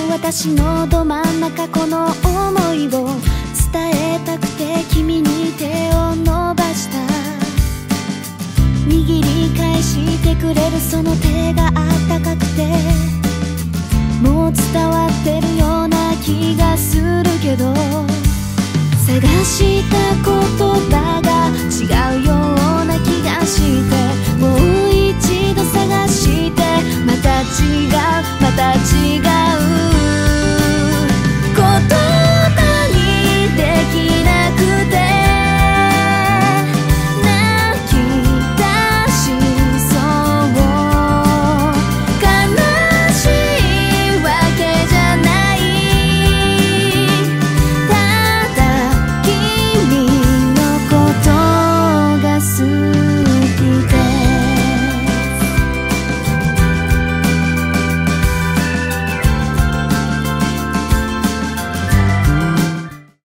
私のど真ん中この想いを伝えたくて君に手を伸ばした。握り返してくれるその手があったかくて、もう伝わってるような気がするけど、探した言葉が違う